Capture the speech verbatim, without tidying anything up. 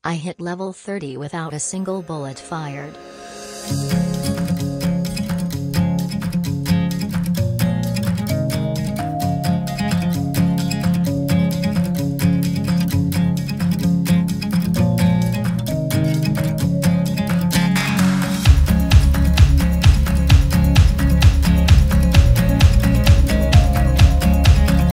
I hit level thirty without a single bullet fired.